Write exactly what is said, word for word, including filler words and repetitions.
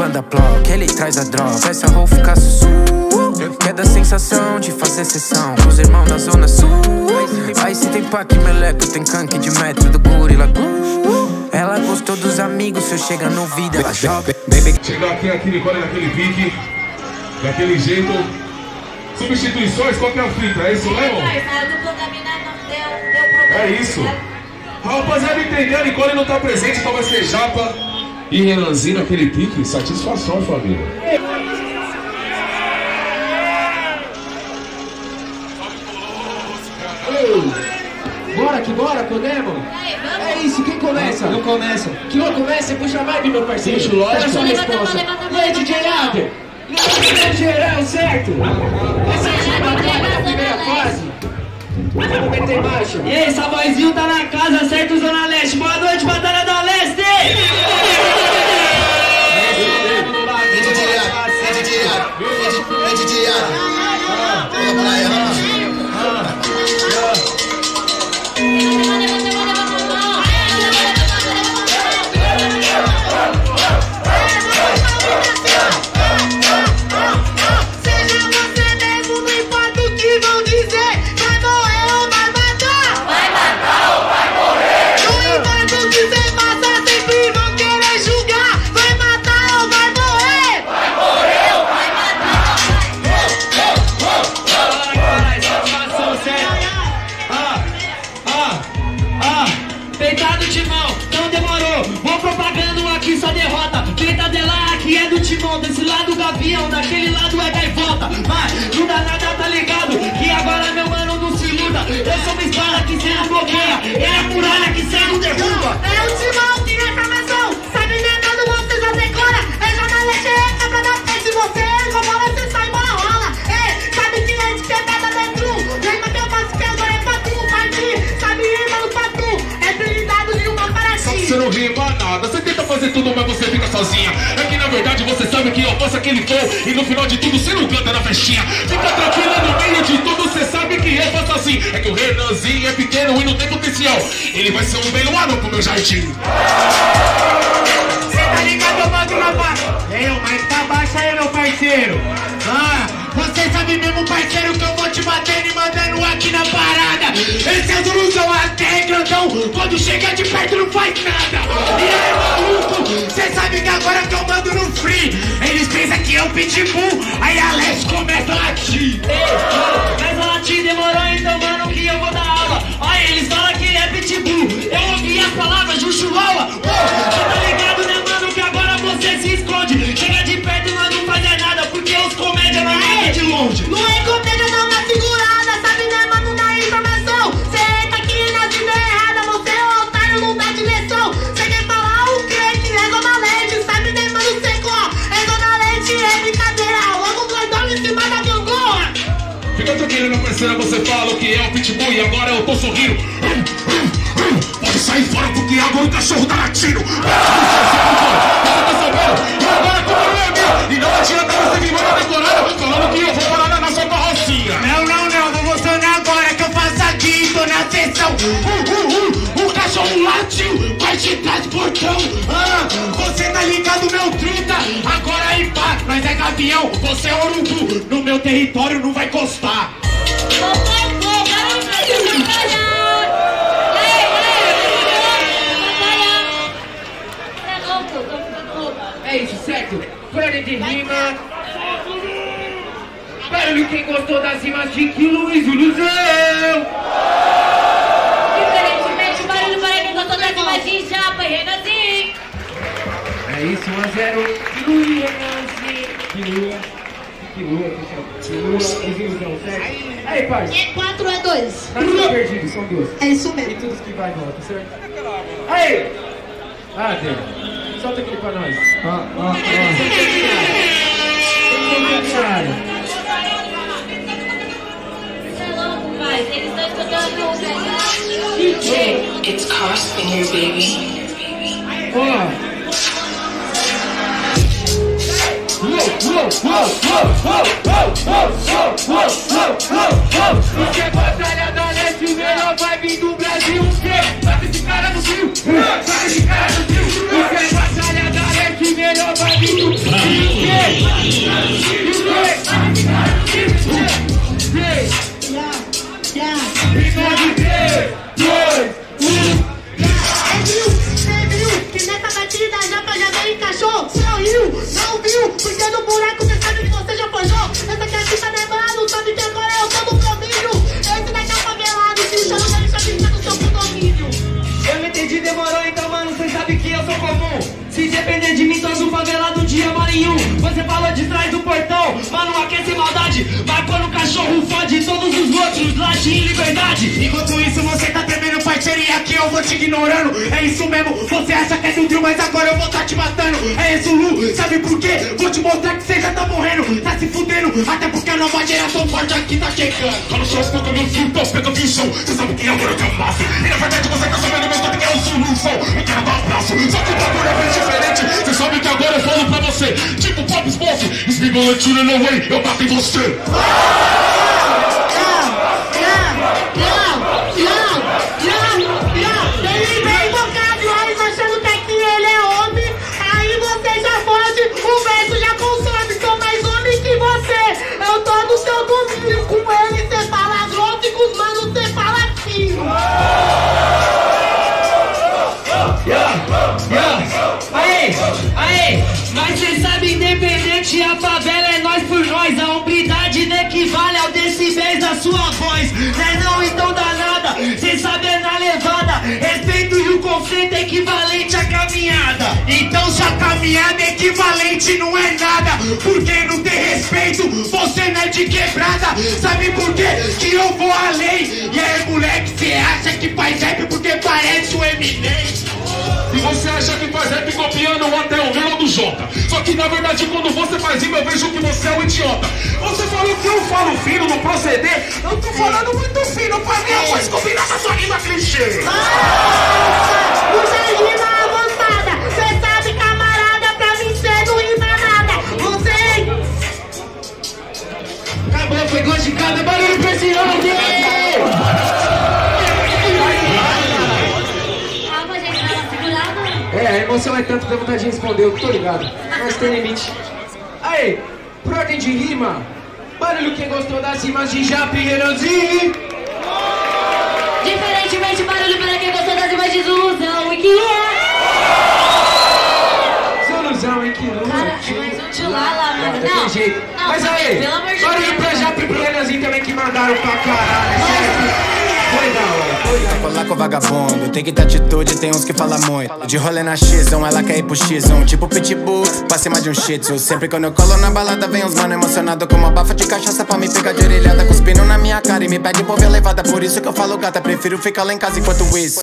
quando a block, ele traz a droga. Essa rou fica sussu, quer da sensação de fazer sessão com os irmãos da zona sul. Aí se tem pack meleco, tem canque de metro do gorila. Ela gostou dos amigos, se eu chega no vídeo ela joga. Chegou aqui, aqui, Nicole, naquele pique, daquele jeito. Substituições, qual que é a fita? É isso mesmo? É isso. Rapaziada, entendeu? A Nicole não tá presente, então vai ser Japa e Renanzinho naquele pique. Satisfação, família. Bora que bora, podemos? É isso, quem começa? Eu começo. Que eu começo? Puxa a vibe, meu parceiro. Puxa, lógico. Essa é a resposta. E aí, D J Ader? Levanta geral, certo? Essa é a primeira fase. Vamos meter marcha. E aí, essa vozinho tá na casa, certo, Zona Leste? Boa noite, Batalha da Leste! É D J Ader, é D J Ader, é D J Ader. Vamos lá, vamos. Desse lado gavião, daquele lado é gaivota. Mas não dá nada, tá ligado? Que agora meu mano não se iluda. Eu sou uma espada que cê não bloqueia, é a muralha que cê não derruba. É o timão que nessa mansão, sabe lembrando você já decora. É Zona Leste, é cabra da frente. Você com bola, você sai, bola rola. É, sabe que é de quebrada dentro. Lembra teu passo que agora é pra tu partir. Sabe, irmão, pra tu é blindado de uma para ti. Só que você não rima nada, você tenta fazer tudo, mas você fica sozinha. É que na verdade você sabe que eu faço aquele flow e no final de tudo você não canta na festinha. Fica tranquila, no meio de tudo você sabe que eu faço assim. É que o Renanzinho é pequeno e não tem potencial. Ele vai ser um belo ano pro meu jardim. Cê tá ligado, eu mando na baixa. Eu, mas tá baixa aí, meu parceiro. Ah, você sabe mesmo, parceiro, que eu vou te batendo e mandando aqui na parada. Esse é o Zuluzão, até grandão. Quando chega de perto não faz nada. E aí, maluco, cê sabe que agora que eu mando no free, eles pensam que é o Pitbull, aí a Leste começa a latir. Mas a latir demorou, então mano que eu vou dar aula. Olha, eles falam que é Pitbull, eu ouvi as palavras de um chihuahua. Cê tá ligado, né mano, que agora você se esconde. Chega de perto e nós não faz nada, porque os comédia não é de longe. Não é comédia não, na figurada, sabe né mano, na informação. Cê tá aqui nas ideias erradas, você é um otário, não dá direção. Cê quer falar o quê? Que é Zona Leste, sabe né mano, seco, ó. É Zona Leste, é brincadeira, logo gordão em cima da gangorra. Fica tranquilo, meu parceiro, você fala que é o Pitbull e agora eu tô sorrindo. Pode sair fora porque agora o cachorro tá latindo. Você tá sabendo? Agora como não é meu. E não adianta você vir mandar decorada falando que eu vou parar na sua carrocinha. Não, não, não, não vou sonar agora que eu faço aqui, tô na sessão. Uh, uh, uh, o cachorro latiu, vai de trás do portão. Ah, você tá ligado, meu truta? Agora aí pá, nós é gavião, você é urubu. No meu território não vai encostar. É isso, certo? Plano de rima. Barulho quem gostou das rimas de que Luiz Zuluzão. Diferentemente, barulho para quem gostou das rimas de Japa e Renanzinho. É isso, um a zero. Que Luiz, Renanzinho. Que Luiz. Que Luiz, que Luiz, Zuluzão, certo? Aí, parça. É quatro, é dois. Não tá perdido, são duas. É isso mesmo. E tudo que vai e volta, certo? Aí! Ah, Deus. Solta aquele pra nós. Ó, ó, ó. Eles estão escutando o D J. It's Crossfinger, baby. Ó. Porque é Batalha da Leste, melhor vibe do Brasil. Sabe esse cara no Rio? Sabe esse cara no Rio? Porque é Batalha da Leste. que melhor vai vir do que? Que nessa batida a japa já veio e encaixou. Sorriu, não viu, porque no buraco você sabe que você já forjou. Essa aqui é a fita demorando, sabe que agora eu tô no caminho. Esse daqui é o favelado, se chama da lista fica no seu condomínio. Eu não entendi, demorou, então mano, cê sabe que eu sou comum. Se depender de mim, todo favelado um dia mora em um. Você falou de trás do portão, mano, aquece maldade. Mas quando o cachorro fode, todos os outros latem em liberdade. Enquanto isso você tá tremendo, parceiro, e aqui eu vou te ignorando. É isso mesmo, você acha que é do drill, mas agora eu vou tá te matando. É isso, Lu, sabe por quê? Vou te mostrar que você já tá morrendo, tá se fudendo. Até porque a nova geração forte aqui tá chegando. Cala sua boca, meu filho, tô pega visão. Você sabe que agora eu te amasso. E na verdade você tá sabendo meu nome que é o solução. Eu quero dar um abraço, só que o bagulho é bem diferente. Você sabe que agora eu falo pra você. Tipo Pop Smoke, Smiggle and Tuna no way, eu bato em você. Ele vem bocado, olhos achando que aqui ele é homem. Aí você já pode, o verso já consome. Sou mais homem que você. Eu tô no seu domínio. Com ele cê fala grosso e com os manos cê fala fino. Aê, aê, mas cê sabe, independente, a favela é nós por nós. A hombridade não equivale ao decibéis da sua voz. Né não, então dá nada, cê sabe é na levada. Respeito e o conceito é equivalente à caminhada. Então se a caminhada é equivalente não é nada, porque não tem respeito, você não é de quebrada. Sabe por quê? Que eu vou além. E aí moleque, cê acha que faz rap porque parece o Eminem? E você acha que faz rap copiando até o Melo do Jota. Só que na verdade quando você faz rima eu vejo que você é um idiota. Você falou que eu falo fino no proceder. Eu tô falando muito fino, pra mim eu vou combinar com a sua rima clichê. Você rima avançada, cê sabe camarada, pra mim cê não rima nada. Você... Acabou, foi gosto de cada barulho pra esse homem. É, a emoção é tanto que dá vontade de responder, eu tô ligado. Mas tem limite. Aí, por ordem de rima, barulho quem gostou das rimas de Japa e Renanzinho. Diferentemente, barulho para quem gostou das rimas de Zuluzão e que é. Zuluzão e que é. Cara, é mais um tchulala, mano. Não, Não, tem jeito. não, Mas aí, pelo amor de barulho Deus, pra Japa e pro Renanzinho também que mandaram pra caralho, certo? Foi da hora, foi da hora. Colar com vagabundo, tem que ter atitude, tem uns que falam muito. De rolê na X um, ela quer ir pro X um. Tipo Pitbull, pra cima de um shih tzu. Sempre quando eu colo na balada, vem uns mano emocionado com uma bafa de cachaça pra me pegar de orelhada. Cuspindo na minha cara e me pede por ver levada. Por isso que eu falo gata, prefiro ficar lá em casa enquanto isso.